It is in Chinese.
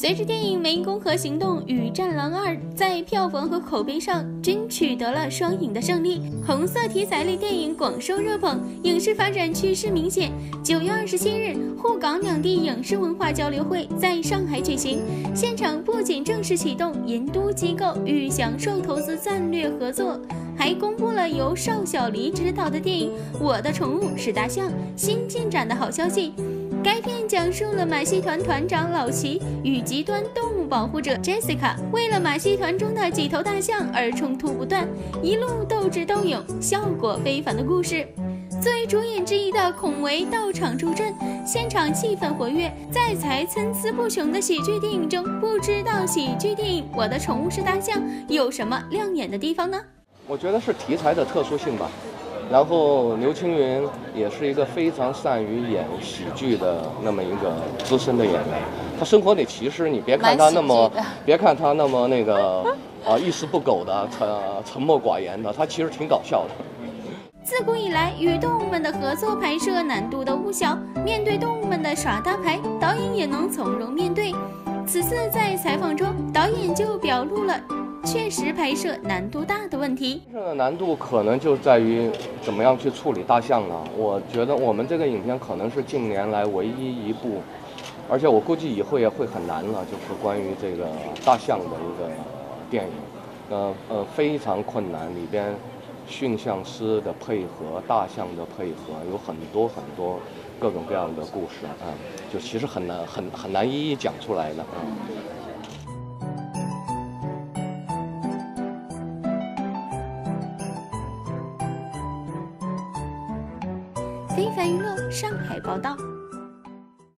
随着电影《湄公河行动》与《战狼2》在票房和口碑上均取得了双赢的胜利，红色题材类电影广受热捧，影视发展趋势明显。9月27日，沪港两地影视文化交流会在上海举行，现场不仅正式启动银都机构与享受投资战略合作，还公布了由邵小黎执导的电影《我的宠物是大象》新进展的好消息。该片讲述了马戏团团长老齐与极端动物保护者 Jessica 为了马戏团中的几头大象而冲突不断，一路斗智斗勇，效果非凡的故事。作为主演之一的孔维到场助阵，现场气氛活跃。在才参差不穷的喜剧电影中，不知道喜剧电影《我的宠物是大象》有什么亮眼的地方呢？ 我觉得是题材的特殊性吧。然后刘青云也是一个非常善于演喜剧的那么一个资深的演员。他生活里其实你别看他那么那个一丝不苟的沉默寡言的，他其实挺搞笑的。 自古以来，与动物们的合作拍摄难度都不小，面对动物们的耍大牌，导演也能从容面对。此次在采访中，导演就表露了确实拍摄难度大的问题。 拍摄的难度可能就在于怎么样去处理大象了。我觉得我们这个影片可能是近年来唯一一部，而且我估计以后也会很难了，就是关于这个大象的一个电影。非常困难，里边驯象师的配合、大象的配合有很多各种各样的故事啊，就其实很难一一讲出来的啊。 非凡娱乐上海报道。